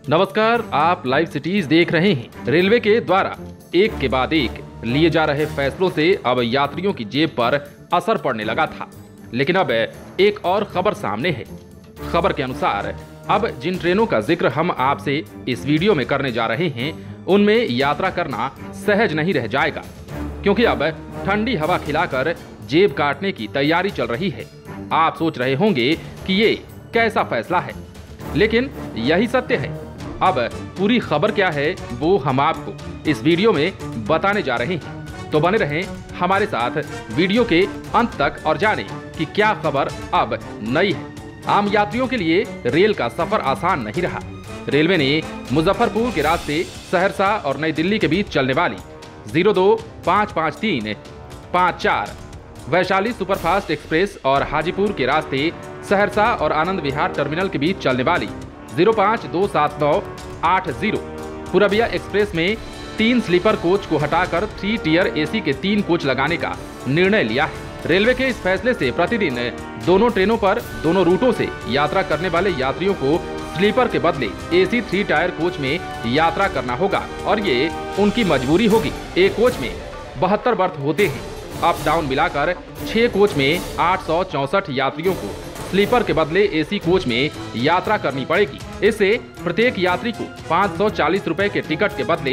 नमस्कार, आप live cities देख रहे हैं। रेलवे के द्वारा एक के बाद एक लिए जा रहे फैसलों से अब यात्रियों की जेब पर असर पड़ने लगा था, लेकिन अब एक और खबर सामने है। खबर के अनुसार अब जिन ट्रेनों का जिक्र हम आपसे इस वीडियो में करने जा रहे हैं, उनमें यात्रा करना सहज नहीं रह जाएगा, क्योंकि अब ठंडी हवा खिलाकर जेब काटने की तैयारी चल रही है। आप सोच रहे होंगे कि ये कैसा फैसला है, लेकिन यही सत्य है। अब पूरी खबर क्या है वो हम आपको इस वीडियो में बताने जा रहे हैं, तो बने रहें हमारे साथ वीडियो के अंत तक और जानें कि क्या खबर अब नई है। आम यात्रियों के लिए रेल का सफर आसान नहीं रहा। रेलवे ने मुजफ्फरपुर के रास्ते सहरसा और नई दिल्ली के बीच चलने वाली 02, 553, 54 वैशाली सुपरफास्ट एक्सप्रेस और हाजीपुर के रास्ते सहरसा और आनंद विहार टर्मिनल के बीच चलने वाली 05, 279, 80 पूरबिया एक्सप्रेस में 3 स्लीपर कोच को हटाकर 3 टियर एसी के 3 कोच लगाने का निर्णय लिया है। रेलवे के इस फैसले से प्रतिदिन दोनों ट्रेनों पर दोनों रूटों से यात्रा करने वाले यात्रियों को स्लीपर के बदले एसी 3 टायर कोच में यात्रा करना होगा और ये उनकी मजबूरी होगी। एक कोच में 72 बर्थ होते हैं। अप डाउन मिलाकर 6 कोच में 864 यात्रियों को स्लीपर के बदले एसी कोच में यात्रा करनी पड़ेगी। इससे प्रत्येक यात्री को 540 रुपए के टिकट के बदले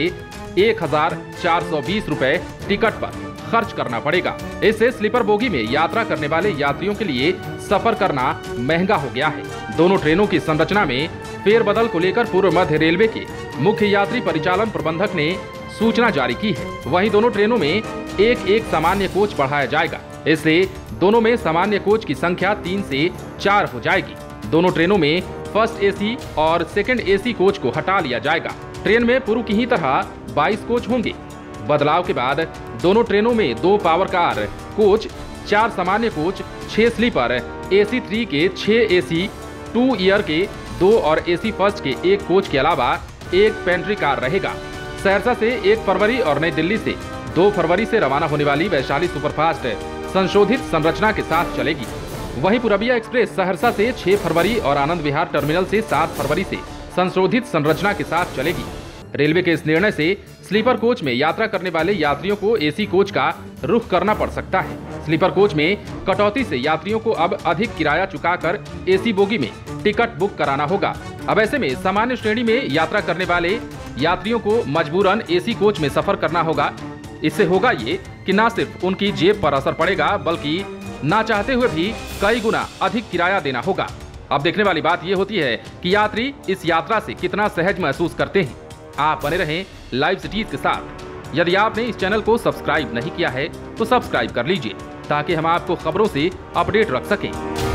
1420 रुपए टिकट पर खर्च करना पड़ेगा। इससे स्लीपर बोगी में यात्रा करने वाले यात्रियों के लिए सफर करना महंगा हो गया है। दोनों ट्रेनों की संरचना में फेरबदल को लेकर पूर्व मध्य रेलवे के मुख्य यात्री परिचालन प्रबंधक ने सूचना जारी की है। वहीं दोनों ट्रेनों में एक सामान्य कोच बढ़ाया जाएगा। इससे दोनों में सामान्य कोच की संख्या 3 से 4 हो जाएगी। दोनों ट्रेनों में फर्स्ट एसी और सेकंड एसी कोच को हटा लिया जाएगा। ट्रेन में पूर्व की ही तरह 22 कोच होंगे। बदलाव के बाद दोनों ट्रेनों में 2 पावर कार कोच, 4 सामान्य कोच, 6 स्लीपर एसी 3 के 6 एसी 2 ईयर के 2 और एसी फर्स्ट के 1 कोच के अलावा 1 पेंट्री कार रहेगा। सहरसा से 1 फरवरी और नई दिल्ली से 2 फरवरी से रवाना होने वाली वैशाली सुपरफास्ट संशोधित संरचना के साथ चलेगी। वहीं पूरबिया एक्सप्रेस सहरसा से 6 फरवरी और आनंद विहार टर्मिनल से 7 फरवरी से संशोधित संरचना के साथ चलेगी। रेलवे के इस निर्णय से स्लीपर कोच में यात्रा करने वाले यात्रियों को एसी कोच का रुख करना पड़ सकता है। स्लीपर कोच में कटौती से यात्रियों को अब अधिक किराया चुकाकर एसी बोगी में टिकट बुक कराना होगा। अब ऐसे में सामान्य श्रेणी में यात्रा करने वाले यात्रियों को मजबूरन एसी कोच में सफर करना होगा। इससे होगा ये कि न सिर्फ उनकी जेब पर असर पड़ेगा, बल्कि ना चाहते हुए भी कई गुना अधिक किराया देना होगा। अब देखने वाली बात ये होती है कि यात्री इस यात्रा से कितना सहज महसूस करते हैं। आप बने रहें लाइव सिटीज के साथ। यदि आपने इस चैनल को सब्सक्राइब नहीं किया है तो सब्सक्राइब कर लीजिए, ताकि हम आपको खबरों से अपडेट रख सकें।